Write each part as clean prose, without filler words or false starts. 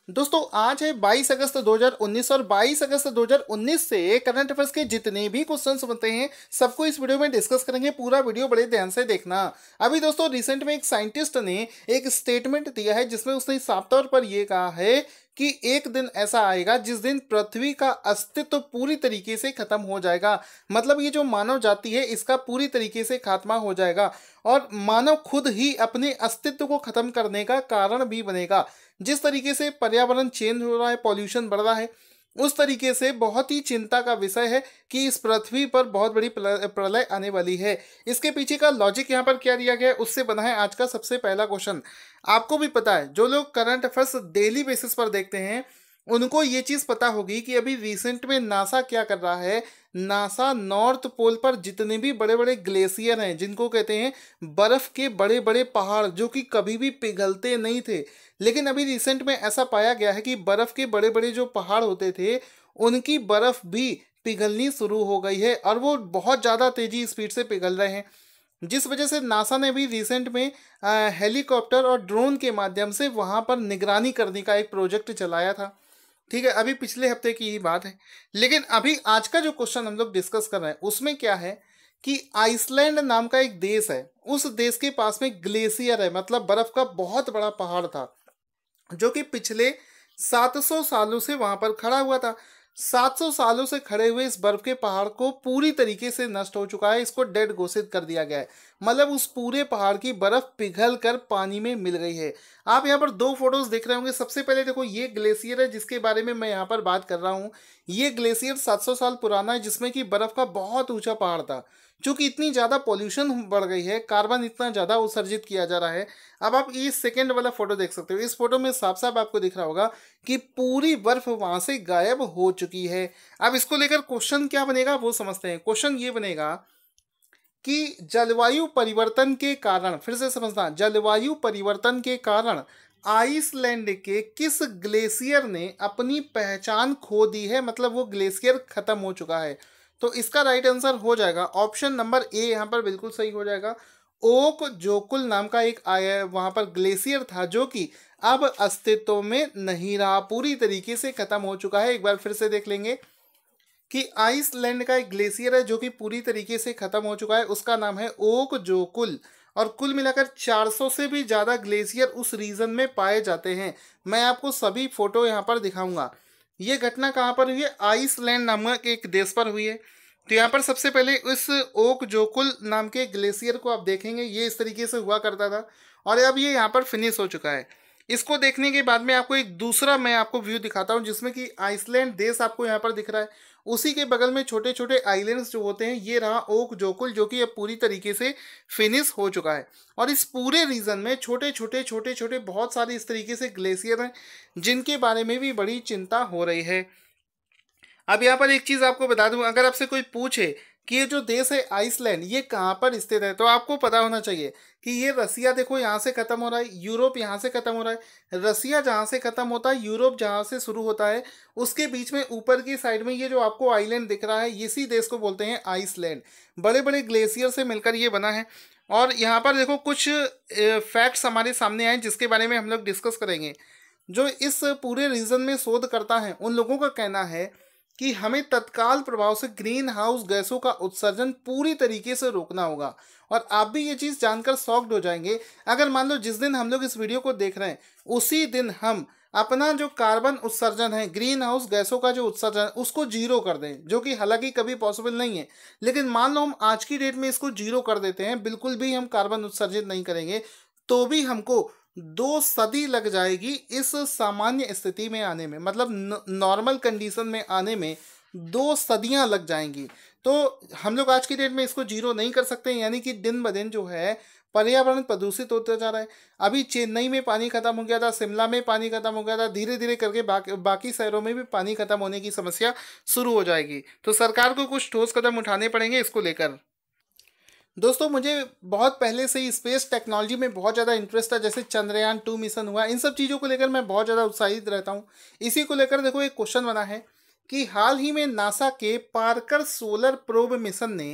दोस्तों आज है 22 अगस्त 2019 और 22 अगस्त 2019 से करंट अफेयर्स के जितने भी क्वेश्चंस बनते हैं सबको इस वीडियो में डिस्कस करेंगे। पूरा वीडियो बड़े ध्यान से देखना। अभी दोस्तों रिसेंट में एक साइंटिस्ट ने एक स्टेटमेंट दिया है जिसमें उसने साफ तौर पर यह कहा है कि एक दिन ऐसा आएगा जिस दिन पृथ्वी का अस्तित्व पूरी तरीके से खत्म हो जाएगा। मतलब ये जो मानव जाति है इसका पूरी तरीके से खात्मा हो जाएगा और मानव खुद ही अपने अस्तित्व को खत्म करने का कारण भी बनेगा। जिस तरीके से पर्यावरण चेंज हो रहा है, पॉल्यूशन बढ़ रहा है, उस तरीके से बहुत ही चिंता का विषय है कि इस पृथ्वी पर बहुत बड़ी प्रलय आने वाली है। इसके पीछे का लॉजिक यहाँ पर क्या दिया गया है उससे बना है आज का सबसे पहला क्वेश्चन। आपको भी पता है जो लोग करंट अफेयर्स डेली बेसिस पर देखते हैं उनको ये चीज पता होगी कि अभी रिसेंट में नासा क्या कर रहा है। नासा नॉर्थ पोल पर जितने भी बड़े बड़े ग्लेशियर हैं, जिनको कहते हैं बर्फ के बड़े बड़े पहाड़, जो कि कभी भी पिघलते नहीं थे, लेकिन अभी रिसेंट में ऐसा पाया गया है कि बर्फ के बड़े बड़े जो पहाड़ होते थे उनकी बर्फ भी पिघलनी शुरू हो गई है और वो बहुत ज़्यादा तेजी स्पीड से पिघल रहे हैं। जिस वजह से नासा ने भी रिसेंट में हेलीकॉप्टर और ड्रोन के माध्यम से वहां पर निगरानी करने का एक प्रोजेक्ट चलाया था। ठीक है, अभी पिछले हफ्ते की ही बात है। लेकिन अभी आज का जो क्वेश्चन हम लोग डिस्कस कर रहे हैं उसमें क्या है कि आइसलैंड नाम का एक देश है, उस देश के पास में ग्लेशियर है, मतलब बर्फ का बहुत बड़ा पहाड़ था जो कि पिछले 700 सालों से वहां पर खड़ा हुआ था। 700 सालों से खड़े हुए इस बर्फ के पहाड़ को पूरी तरीके से नष्ट हो चुका है, इसको डेड घोषित कर दिया गया है। मतलब उस पूरे पहाड़ की बर्फ पिघल कर पानी में मिल गई है। आप यहाँ पर दो फोटोज देख रहे होंगे। सबसे पहले देखो ये ग्लेशियर है जिसके बारे में मैं यहाँ पर बात कर रहा हूँ। ये ग्लेशियर 700 साल पुराना है जिसमें कि बर्फ का बहुत ऊंचा पहाड़ था। चूंकि इतनी ज़्यादा पॉल्यूशन बढ़ गई है, कार्बन इतना ज़्यादा उत्सर्जित किया जा रहा है। अब आप ये सेकेंड वाला फोटो देख सकते हो। इस फोटो में साफ साफ आपको दिख रहा होगा कि पूरी बर्फ वहां से गायब हो चुकी है। अब इसको लेकर क्वेश्चन क्या बनेगा वो समझते हैं। क्वेश्चन ये बनेगा कि जलवायु परिवर्तन के कारण, फिर से समझना, जलवायु परिवर्तन के कारण आइसलैंड के किस ग्लेशियर ने अपनी पहचान खो दी है, मतलब वो ग्लेशियर खत्म हो चुका है। तो इसका राइट आंसर हो जाएगा ऑप्शन नंबर ए, यहाँ पर बिल्कुल सही हो जाएगा। ओक जोकुल नाम का एक वहां पर ग्लेशियर था जो कि अब अस्तित्व में नहीं रहा, पूरी तरीके से खत्म हो चुका है। एक बार फिर से देख लेंगे कि आइसलैंड का एक ग्लेशियर है जो कि पूरी तरीके से खत्म हो चुका है, उसका नाम है ओक जोकुल। और कुल मिलाकर 400 से भी ज़्यादा ग्लेशियर उस रीजन में पाए जाते हैं। मैं आपको सभी फोटो यहाँ पर दिखाऊंगा। ये घटना कहाँ पर हुई है? आइसलैंड नामक एक देश पर हुई है। तो यहाँ पर सबसे पहले इस ओक जोकुल नाम के ग्लेशियर को आप देखेंगे, ये इस तरीके से हुआ करता था और अब ये यहाँ पर फिनिश हो चुका है। इसको देखने के बाद में आपको एक दूसरा मैं आपको व्यू दिखाता हूँ जिसमें कि आइसलैंड देश आपको यहाँ पर दिख रहा है। उसी के बगल में छोटे छोटे आइलैंड्स जो होते हैं, ये रहा ओक जोकुल जो कि अब पूरी तरीके से फिनिश हो चुका है। और इस पूरे रीजन में छोटे छोटे बहुत सारे इस तरीके से ग्लेशियर हैं जिनके बारे में भी बड़ी चिंता हो रही है। अब यहाँ पर एक चीज आपको बता दूं, अगर आपसे कोई पूछे कि ये जो देश है आइसलैंड ये कहाँ पर स्थित है, तो आपको पता होना चाहिए कि ये रसिया देखो यहाँ से खत्म हो रहा है, यूरोप यहाँ से खत्म हो रहा है। रसिया जहाँ से खत्म होता है, यूरोप जहाँ से शुरू होता है, उसके बीच में ऊपर की साइड में ये जो आपको आइलैंड दिख रहा है, इसी देश को बोलते हैं आइसलैंड। बड़े बड़े ग्लेशियर से मिलकर ये बना है। और यहाँ पर देखो कुछ फैक्ट्स हमारे सामने आए जिसके बारे में हम लोग डिस्कस करेंगे। जो इस पूरे रीजन में शोध करता है उन लोगों का कहना है कि हमें तत्काल प्रभाव से ग्रीन हाउस गैसों का उत्सर्जन पूरी तरीके से रोकना होगा। और आप भी ये चीज़ जानकर शॉक्ड हो जाएंगे अगर मान लो जिस दिन हम लोग इस वीडियो को देख रहे हैं उसी दिन हम अपना जो कार्बन उत्सर्जन है, ग्रीन हाउस गैसों का जो उत्सर्जन है, उसको जीरो कर दें, जो कि हालांकि कभी पॉसिबल नहीं है। लेकिन मान लो हम आज की डेट में इसको जीरो कर देते हैं, बिल्कुल भी हम कार्बन उत्सर्जित नहीं करेंगे, तो भी हमको 2 सदी लग जाएगी इस सामान्य स्थिति में आने में, मतलब नॉर्मल कंडीशन में आने में 2 सदियां लग जाएंगी। तो हम लोग आज की डेट में इसको जीरो नहीं कर सकते, यानी कि दिन ब दिन जो है पर्यावरण प्रदूषित होता जा रहा है। अभी चेन्नई में पानी खत्म हो गया था, शिमला में पानी खत्म हो गया था, धीरे धीरे करके बाकी शहरों में भी पानी खत्म होने की समस्या शुरू हो जाएगी। तो सरकार को कुछ ठोस कदम उठाने पड़ेंगे इसको लेकर। दोस्तों मुझे बहुत पहले से ही स्पेस टेक्नोलॉजी में बहुत ज़्यादा इंटरेस्ट था, जैसे चंद्रयान 2 मिशन हुआ, इन सब चीज़ों को लेकर मैं बहुत ज़्यादा उत्साहित रहता हूँ। इसी को लेकर देखो एक क्वेश्चन बना है कि हाल ही में नासा के पार्कर सोलर प्रोब मिशन ने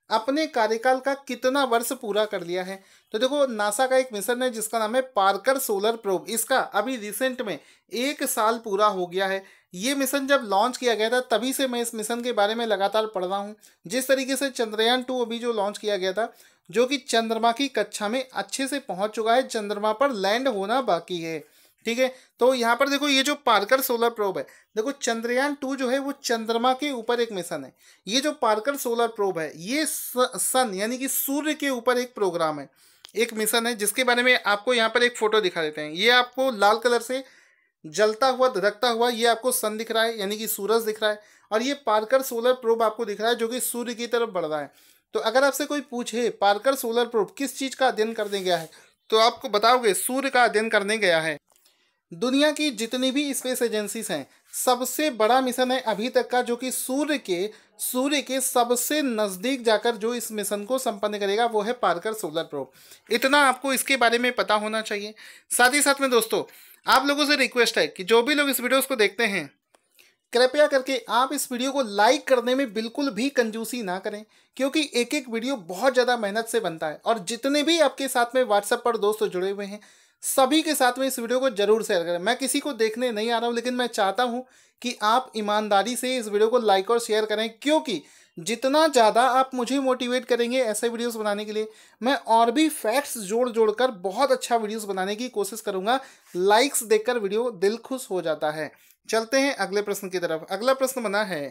अपने कार्यकाल का कितना वर्ष पूरा कर लिया है? तो देखो नासा का एक मिशन है जिसका नाम है पार्कर सोलर प्रोब, इसका अभी रिसेंट में 1 साल पूरा हो गया है। ये मिशन जब लॉन्च किया गया था तभी से मैं इस मिशन के बारे में लगातार पढ़ रहा हूँ। जिस तरीके से चंद्रयान-2 अभी जो लॉन्च किया गया था, जो कि चंद्रमा की कक्षा में अच्छे से पहुंच चुका है, चंद्रमा पर लैंड होना बाकी है। ठीक है, तो यहाँ पर देखो ये जो पार्कर सोलर प्रोब है, देखो चंद्रयान-2 जो है वो चंद्रमा के ऊपर एक मिशन है। ये जो पार्कर सोलर प्रोब है ये सन यानी कि सूर्य के ऊपर एक प्रोग्राम है, एक मिशन है, जिसके बारे में आपको यहाँ पर एक फोटो दिखा देते हैं। ये आपको लाल कलर से जलता हुआ धधकता हुआ ये आपको सन दिख रहा है, यानी कि सूरज दिख रहा है, और ये पार्कर सोलर प्रोब आपको दिख रहा है जो कि सूर्य की तरफ बढ़ रहा है। तो अगर आपसे कोई पूछे पार्कर सोलर प्रोब किस चीज का अध्ययन करने गया है, तो आपको बताओगे सूर्य का अध्ययन करने गया है। दुनिया की जितनी भी स्पेस एजेंसीज हैं, सबसे बड़ा मिशन है अभी तक का, जो कि सूर्य के सबसे नज़दीक जाकर जो इस मिशन को संपन्न करेगा वो है पार्कर सोलर प्रोब। इतना आपको इसके बारे में पता होना चाहिए। साथ ही साथ में दोस्तों आप लोगों से रिक्वेस्ट है कि जो भी लोग इस वीडियोस को देखते हैं, कृपया करके आप इस वीडियो को लाइक करने में बिल्कुल भी कंजूसी ना करें, क्योंकि एक एक वीडियो बहुत ज़्यादा मेहनत से बनता है। और जितने भी आपके साथ में व्हाट्सएप पर दोस्त जुड़े हुए हैं, सभी के साथ में इस वीडियो को जरूर शेयर करें। मैं किसी को देखने नहीं आ रहा हूं, लेकिन मैं चाहता हूं कि आप ईमानदारी से इस वीडियो को लाइक और शेयर करें, क्योंकि जितना ज़्यादा आप मुझे मोटिवेट करेंगे ऐसे वीडियोस बनाने के लिए, मैं और भी फैक्ट्स जोड़ जोड़कर बहुत अच्छा वीडियोस बनाने की कोशिश करूंगा। लाइक्स देखकर वीडियो दिल खुश हो जाता है। चलते हैं अगले प्रश्न की तरफ। अगला प्रश्न बना है,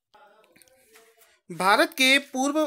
भारत के पूर्व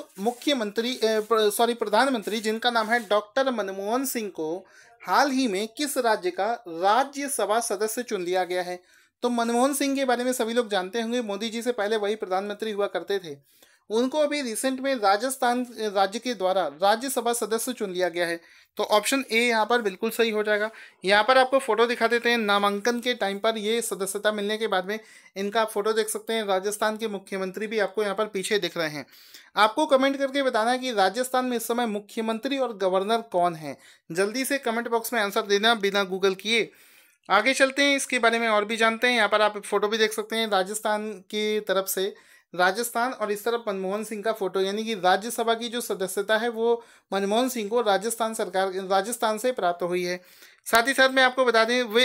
प्रधानमंत्री जिनका नाम है डॉक्टर मनमोहन सिंह को हाल ही में किस राज्य का राज्यसभा सदस्य चुन लिया गया है? तो मनमोहन सिंह के बारे में सभी लोग जानते होंगे, मोदी जी से पहले वही प्रधानमंत्री हुआ करते थे। उनको अभी रिसेंट में राजस्थान राज्य के द्वारा राज्यसभा सदस्य चुन लिया गया है। तो ऑप्शन ए यहाँ पर बिल्कुल सही हो जाएगा। यहाँ पर आपको फोटो दिखा देते हैं, नामांकन के टाइम पर ये सदस्यता मिलने के बाद में इनका आप फोटो देख सकते हैं। राजस्थान के मुख्यमंत्री भी आपको यहाँ पर पीछे दिख रहे हैं। आपको कमेंट करके बताना है कि राजस्थान में इस समय मुख्यमंत्री और गवर्नर कौन है। जल्दी से कमेंट बॉक्स में आंसर देना बिना गूगल किए। आगे चलते हैं, इसके बारे में और भी जानते हैं। यहाँ पर आप फोटो भी देख सकते हैं राजस्थान की तरफ से, राजस्थान, और इस तरफ मनमोहन सिंह का फोटो, यानी कि राज्यसभा की जो सदस्यता है वो मनमोहन सिंह को राजस्थान से प्राप्त हुई है। साथ ही साथ मैं आपको बता दें, वे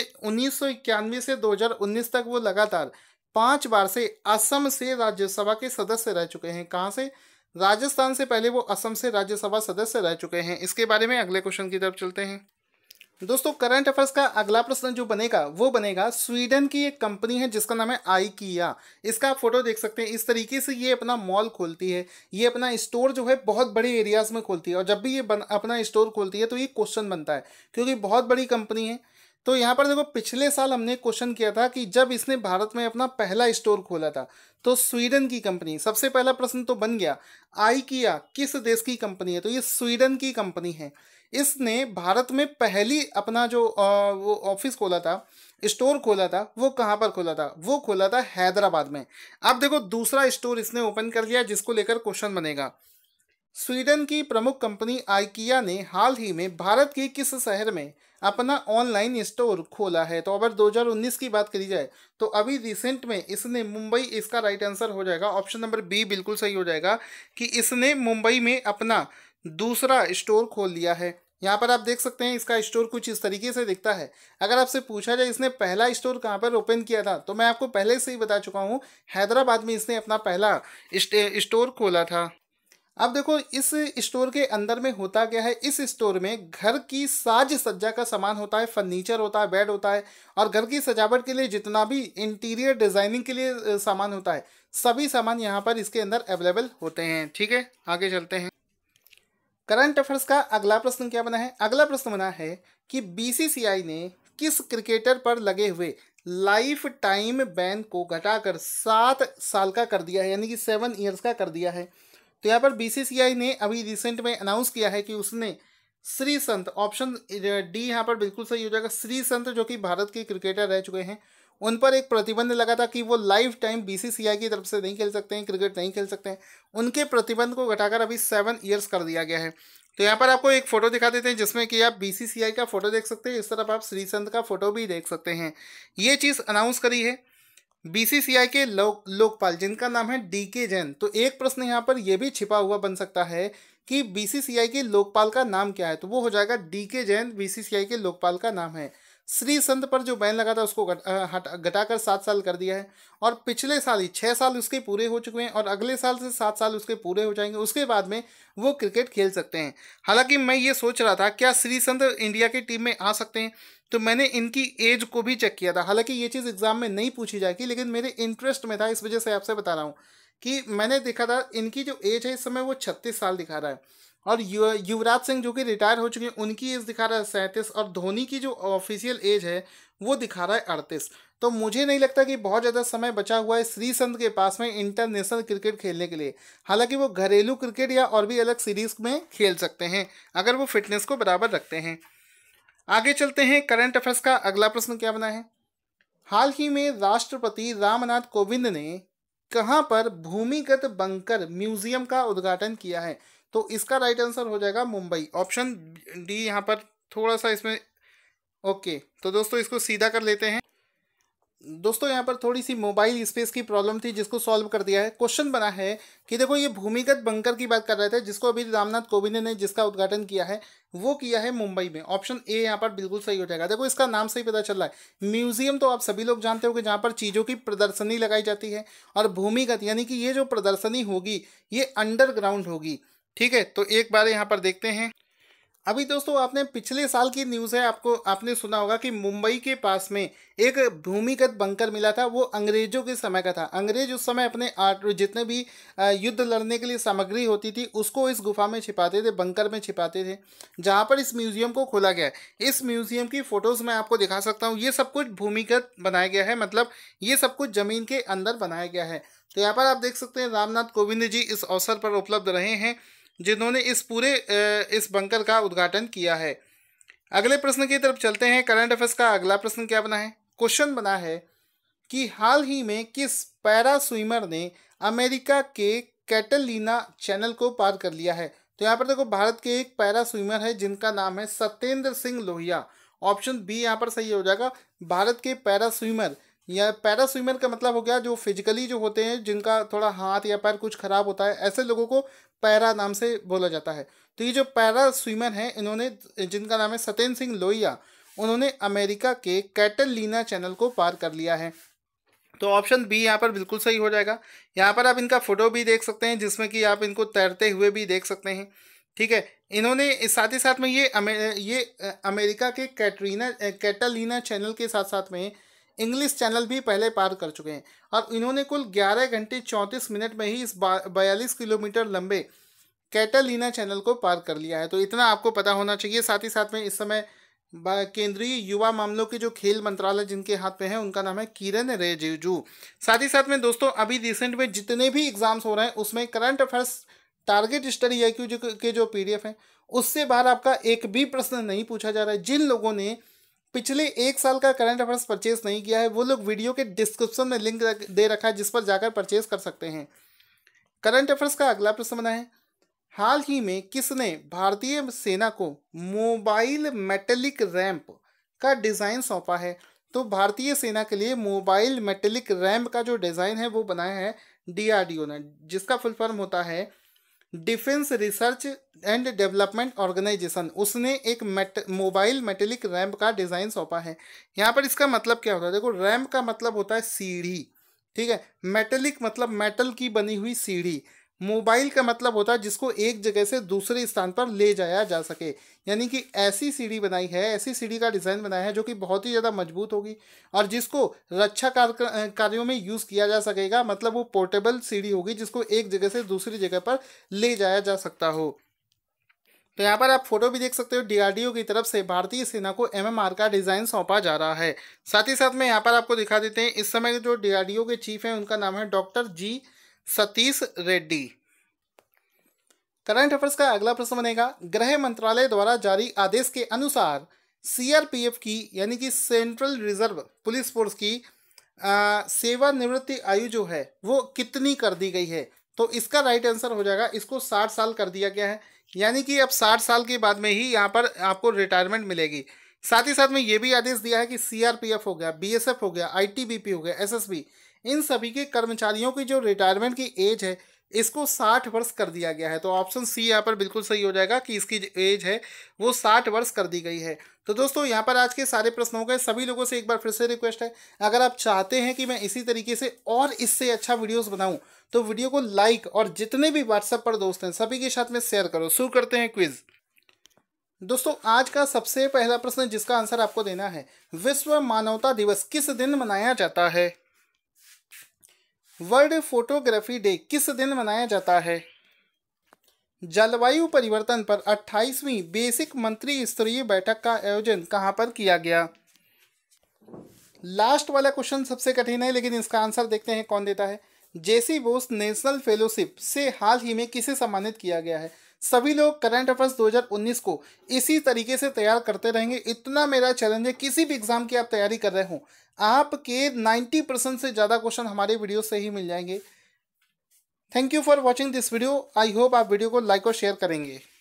1991 से 2019 तक वो लगातार 5 बार से असम से राज्यसभा के सदस्य रह चुके हैं। कहाँ से? राजस्थान से पहले वो असम से राज्यसभा सदस्य रह चुके हैं। इसके बारे में अगले क्वेश्चन की तरफ चलते हैं। दोस्तों करंट अफेयर्स का अगला प्रश्न जो बनेगा वो बनेगा, स्वीडन की एक कंपनी है जिसका नाम है आईकिया। इसका आप फोटो देख सकते हैं। इस तरीके से ये अपना मॉल खोलती है, ये अपना स्टोर जो है बहुत बड़े एरियाज में खोलती है। और जब भी ये अपना स्टोर खोलती है तो ये क्वेश्चन बनता है, क्योंकि बहुत बड़ी कंपनी है। तो यहाँ पर देखो पिछले साल हमने क्वेश्चन किया था कि जब इसने भारत में अपना पहला स्टोर खोला था तो स्वीडन की कंपनी, सबसे पहला प्रश्न तो बन गया आईकिया किस देश की कंपनी है? तो ये स्वीडन की कंपनी है। इसने भारत में पहली अपना जो वो ऑफिस खोला था, स्टोर खोला था, वो कहाँ पर खोला था? वो खोला था हैदराबाद में। अब देखो दूसरा स्टोर इसने ओपन कर लिया, जिसको लेकर क्वेश्चन बनेगा। स्वीडन की प्रमुख कंपनी आइकिया ने हाल ही में भारत के किस शहर में अपना ऑनलाइन स्टोर खोला है? तो अगर 2019 की बात करी जाए तो अभी रिसेंट में इसने मुंबई, इसका राइट आंसर हो जाएगा ऑप्शन नंबर बी, बिल्कुल सही हो जाएगा कि इसने मुंबई में अपना दूसरा स्टोर खोल लिया है। यहाँ पर आप देख सकते हैं इसका स्टोर कुछ इस तरीके से दिखता है। अगर आपसे पूछा जाए इसने पहला स्टोर कहाँ पर ओपन किया था, तो मैं आपको पहले से ही बता चुका हूँ, हैदराबाद में इसने अपना पहला स्टोर खोला था। अब देखो इस स्टोर के अंदर में होता क्या है, इस स्टोर में घर की साज सज्जा का सामान होता है, फर्नीचर होता है, बेड होता है, और घर की सजावट के लिए जितना भी इंटीरियर डिजाइनिंग के लिए सामान होता है, सभी सामान यहाँ पर इसके अंदर अवेलेबल होते हैं। ठीक है, आगे चलते हैं। करंट अफेयर्स का अगला प्रश्न क्या बना है? अगला प्रश्न बना है कि बीसीसीआई ने किस क्रिकेटर पर लगे हुए लाइफ टाइम बैन को घटाकर 7 साल का कर दिया है, यानी कि 7 ईयर्स का कर दिया है। तो यहाँ पर बीसीसीआई ने अभी रिसेंट में अनाउंस किया है कि उसने श्रीसंत, ऑप्शन डी यहाँ पर बिल्कुल सही हो जाएगा, श्रीसंत जो कि भारत के क्रिकेटर रह चुके हैं, उन पर एक प्रतिबंध लगा था कि वो लाइफ टाइम बीसीसीआई की तरफ से नहीं खेल सकते हैं, क्रिकेट नहीं खेल सकते हैं। उनके प्रतिबंध को घटाकर अभी 7 ईयर्स कर दिया गया है। तो यहाँ पर आपको एक फोटो दिखा देते हैं जिसमें कि आप बीसीसीआई का फोटो देख सकते हैं, इस तरफ आप श्रीसंत का फोटो भी देख सकते हैं। ये चीज़ अनाउंस करी है बीसीसीआई के लोकपाल जिनका नाम है डीके जैन। तो एक प्रश्न यहाँ पर यह भी छिपा हुआ बन सकता है कि बीसीसीआई के लोकपाल का नाम क्या है, तो वो हो जाएगा डीके जैन बीसीसीआई के लोकपाल का नाम है। श्री संत पर जो बैन लगा था उसको घटाकर 7 साल कर दिया है, और पिछले साल ही 6 साल उसके पूरे हो चुके हैं और अगले साल से 7 साल उसके पूरे हो जाएंगे, उसके बाद में वो क्रिकेट खेल सकते हैं। हालांकि मैं ये सोच रहा था क्या श्री संत इंडिया की टीम में आ सकते हैं, तो मैंने इनकी एज को भी चेक किया था। हालांकि ये चीज़ एग्जाम में नहीं पूछी जाएगी, लेकिन मेरे इंटरेस्ट में था, इस वजह से आपसे बता रहा हूँ कि मैंने देखा था इनकी जो एज है इस समय वो 36 साल दिखा रहा है, और युवराज सिंह जो कि रिटायर हो चुके हैं उनकी एज दिखा रहा है 37, और धोनी की जो ऑफिशियल एज है वो दिखा रहा है 38। तो मुझे नहीं लगता कि बहुत ज़्यादा समय बचा हुआ है श्री संत के पास में इंटरनेशनल क्रिकेट खेलने के लिए। हालांकि वो घरेलू क्रिकेट या और भी अलग सीरीज में खेल सकते हैं अगर वो फिटनेस को बराबर रखते हैं। आगे चलते हैं, करंट अफेयर्स का अगला प्रश्न क्या बना है। हाल ही में राष्ट्रपति रामनाथ कोविंद ने कहां पर भूमिगत बंकर म्यूजियम का उद्घाटन किया है, तो इसका राइट आंसर हो जाएगा मुंबई, ऑप्शन डी। यहाँ पर थोड़ा सा इसमें ओके, तो दोस्तों इसको सीधा कर लेते हैं। दोस्तों यहाँ पर थोड़ी सी मोबाइल स्पेस की प्रॉब्लम थी जिसको सॉल्व कर दिया है। क्वेश्चन बना है कि देखो ये भूमिगत बंकर की बात कर रहे थे जिसको अभी रामनाथ कोविंद ने जिसका उद्घाटन किया है वो किया है मुंबई में, ऑप्शन ए यहाँ पर बिल्कुल सही हो जाएगा। देखो इसका नाम से ही पता चल रहा है, म्यूजियम तो आप सभी लोग जानते हो कि जहाँ पर चीज़ों की प्रदर्शनी लगाई जाती है, और भूमिगत यानी कि ये जो प्रदर्शनी होगी ये अंडरग्राउंड होगी। ठीक है, तो एक बार यहाँ पर देखते हैं। अभी दोस्तों आपने पिछले साल की न्यूज़ है, आपने सुना होगा कि मुंबई के पास में एक भूमिगत बंकर मिला था, वो अंग्रेजों के समय का था। अंग्रेज उस समय अपने जितने भी युद्ध लड़ने के लिए सामग्री होती थी उसको इस गुफा में छिपाते थे, बंकर में छिपाते थे, जहाँ पर इस म्यूजियम को खोला गया है। इस म्यूजियम की फोटोज़ मैं आपको दिखा सकता हूँ। ये सब कुछ भूमिगत बनाया गया है, मतलब ये सब कुछ ज़मीन के अंदर बनाया गया है। तो यहाँ पर आप देख सकते हैं रामनाथ कोविंद जी इस अवसर पर उपलब्ध रहे हैं जिन्होंने इस पूरे इस बंकर का उद्घाटन किया है। अगले प्रश्न की तरफ चलते हैं। करंट अफेयर्स का अगला प्रश्न क्या बना है। क्वेश्चन बना है कि हाल ही में किस पैरा स्विमर ने अमेरिका के कैटलीना चैनल को पार कर लिया है। तो यहाँ पर देखो भारत के एक पैरा स्विमर है जिनका नाम है सत्येंद्र सिंह लोहिया, ऑप्शन बी यहाँ पर सही हो जाएगा। भारत के पैरा स्विमर, या पैरा स्विमर का मतलब हो गया जो फिजिकली जो होते हैं जिनका थोड़ा हाथ या पैर कुछ खराब होता है, ऐसे लोगों को पैरा नाम से बोला जाता है। तो ये जो पैरा स्विमर हैं इन्होंने, जिनका नाम है सत्येंद्र सिंह लोहिया, उन्होंने अमेरिका के कैटलीना चैनल को पार कर लिया है। तो ऑप्शन बी यहाँ पर बिल्कुल सही हो जाएगा। यहाँ पर आप इनका फोटो भी देख सकते हैं जिसमें कि आप इनको तैरते हुए भी देख सकते हैं। ठीक है, इन्होंने साथ ही साथ में ये अमेरिका के कैटलीना चैनल के साथ साथ में इंग्लिश चैनल भी पहले पार कर चुके हैं, और इन्होंने कुल 11 घंटे 34 मिनट में ही इस 42 किलोमीटर लंबे कैटलीना चैनल को पार कर लिया है। तो इतना आपको पता होना चाहिए। साथ ही साथ में इस समय केंद्रीय युवा मामलों के जो खेल मंत्रालय जिनके हाथ में है उनका नाम है किरण रिजिजू। साथ ही साथ में दोस्तों अभी रिसेंट में जितने भी एग्जाम्स हो रहे हैं उसमें current affairs target study IQ के जो PDF हैं उससे बाहर आपका एक भी प्रश्न नहीं पूछा जा रहा है। जिन लोगों ने पिछले 1 साल का करंट अफेयर्स परचेज नहीं किया है वो लोग वीडियो के डिस्क्रिप्शन में लिंक दे रखा है जिस पर जाकर परचेज कर सकते हैं। करंट अफेयर्स का अगला प्रश्न बना है, हाल ही में किसने भारतीय सेना को मोबाइल मेटेलिक रैंप का डिज़ाइन सौंपा है। तो भारतीय सेना के लिए मोबाइल मेटेलिक रैंप का जो डिज़ाइन है वो बनाया है DRDO ने, जिसका फुल फॉर्म होता है defence research and development organisation. उसने एक मोबाइल मेटेलिक रैंप का डिज़ाइन सौंपा है। यहाँ पर इसका मतलब क्या होता है, देखो रैंप का मतलब होता है सीढ़ी, ठीक है, मेटेलिक मतलब मेटल की बनी हुई सीढ़ी, मोबाइल का मतलब होता है जिसको एक जगह से दूसरे स्थान पर ले जाया जा सके, यानी कि ऐसी सीढ़ी बनाई है, ऐसी सीढ़ी का डिज़ाइन बनाया है जो कि बहुत ही ज़्यादा मजबूत होगी और जिसको रक्षा कार्यों में यूज़ किया जा सकेगा, मतलब वो पोर्टेबल सीढ़ी होगी जिसको एक जगह से दूसरी जगह पर ले जाया जा सकता हो। तो यहाँ पर आप फोटो भी देख सकते हो, DRDO की तरफ से भारतीय सेना को MMR का डिज़ाइन सौंपा जा रहा है। साथ ही साथ में यहाँ पर आपको दिखा देते हैं इस समय जो DRDO के चीफ हैं उनका नाम है doctor G Satish Reddy. Current affairs का अगला प्रश्न बनेगा, गृह मंत्रालय द्वारा जारी आदेश के अनुसार CRPF की यानी कि सेंट्रल रिजर्व पुलिस फोर्स की सेवानिवृत्ति आयु जो है वो कितनी कर दी गई है। तो इसका राइट आंसर हो जाएगा, इसको 60 साल कर दिया गया है, यानी कि अब 60 साल के बाद में ही यहाँ पर आपको रिटायरमेंट मिलेगी। साथ ही साथ में ये भी आदेश दिया है कि सीआरपीएफ हो गया, बीएसएफ हो गया, आईटीबीपी हो गया, एसएसबी, इन सभी के कर्मचारियों की जो रिटायरमेंट की एज है इसको 60 वर्ष कर दिया गया है। तो ऑप्शन सी यहाँ पर बिल्कुल सही हो जाएगा कि इसकी जो एज है वो 60 वर्ष कर दी गई है। तो दोस्तों यहाँ पर आज के सारे प्रश्नों के सभी लोगों से एक बार फिर से रिक्वेस्ट है, अगर आप चाहते हैं कि मैं इसी तरीके से और इससे अच्छा वीडियोस बनाऊं तो वीडियो को लाइक और जितने भी व्हाट्सएप पर दोस्त हैं सभी के साथ में शेयर करो। शुरू करते हैं क्विज। दोस्तों आज का सबसे पहला प्रश्न जिसका आंसर आपको देना है, विश्व मानवता दिवस किस दिन मनाया जाता है? वर्ल्ड फोटोग्राफी डे किस दिन मनाया जाता है? जलवायु परिवर्तन पर 28वीं बेसिक मंत्री स्तरीय बैठक का आयोजन कहां पर किया गया? लास्ट वाला क्वेश्चन सबसे कठिन है, लेकिन इसका आंसर देखते हैं कौन देता है। जेसी बोस नेशनल फेलोशिप से हाल ही में किसे सम्मानित किया गया है? सभी लोग करंट अफेयर्स 2019 को इसी तरीके से तैयार करते रहेंगे, इतना मेरा चैलेंज है। किसी भी एग्जाम की आप तैयारी कर रहे हो, आपके 90% से ज़्यादा क्वेश्चन हमारे वीडियो से ही मिल जाएंगे। Thank you for watching this video. I hope आप वीडियो को लाइक और शेयर करेंगे।